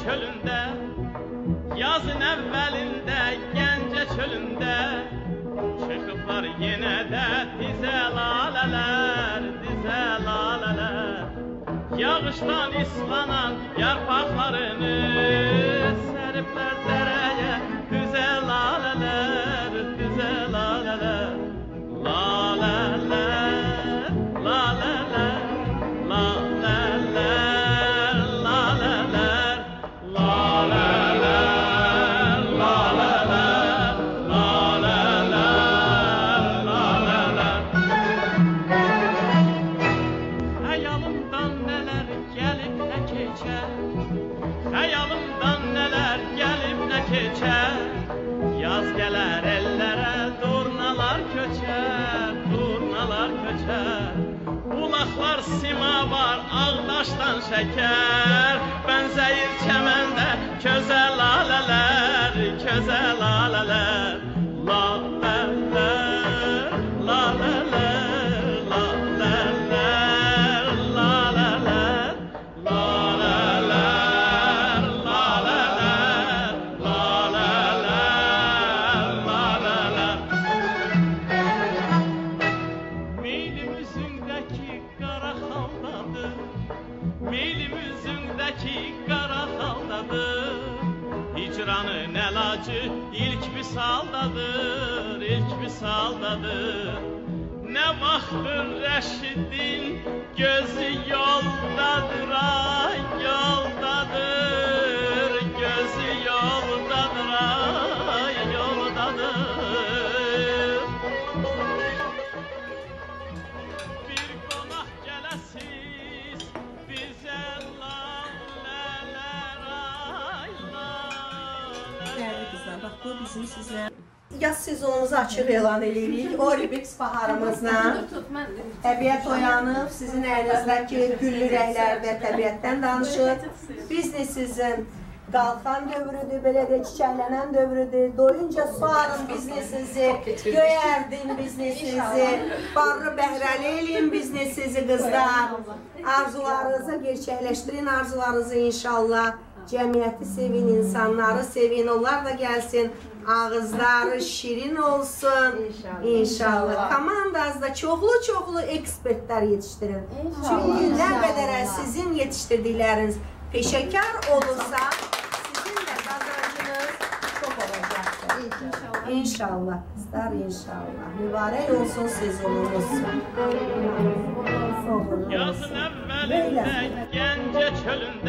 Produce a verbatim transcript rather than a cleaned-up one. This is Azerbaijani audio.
çölündə, yazın əvvəlində Gəncə çölündə çıxıblar yenə də dizə lalələr, dizə lalələr. Yağışdan islanan yarpaqlarını səriblər dərəyə, düzə lalələr, düzə lalələr. Lalələr, lalələr, lalələr, lalələr, lalələr, lalələr, lalələr, lalələr. Xəyalımdan nələr gəlib nə keçər, xəyalımdan nələr gəlib nə keçər. Yaz gələr ellərə, durnalar köçər, durnalar köçər. Bulaqlar sima var, ağdaşdan şəkər, bənzəyir çəməndə közə lalələr, közə lalələr. Lalələr, lalələr, lalələr, lalələr, lalələr, lalələr, lalələr, lalələr. Meylim üzündəki qara xaldadır, meylim üzündəki qara xaldadır. Hicranın əlacı ilk visaldadır, ilk visaldadır. Nə vaxtdır Rəşidin gözü yoldadır, ay yoldadır, gözü yoldadır, ay yoldadır. Bir qonaq gələsiz bizə lalələr, ay lalələr. Değerli kızlar, bak bu bizim sizler. Yaz sezonumuzu açıq elan edirik. Olibex baharımızla. Təbiət oyanıb, sizin əlinizdəki güllü rəhlərdə təbiətdən danışır. Biznesinizin qalxan dövrüdür, belə də çiçəklənən dövrüdür. Doyunca su alın biznesinizi, göyərdin biznesinizi, barlı bəhrəli eləyin biznesinizi qızlar. Arzularınızı gerçəkləşdirin, arzularınızı inşallah. Cəmiyyəti sevin, insanları sevin, onlar da gəlsin. Ağızları şirin olsun inşallah. Komandazda çoxlu-çoxlu ekspertlər yetişdirin. Çünki nə qədər sizin yetişdirdikləriniz peşəkar olursa, sizin də qazancınız çox olacaqdır. İnşallah. Qızlar, inşallah. Mübarək olsun sezonumuz. Yazın əvvəlində Gəncə çölündə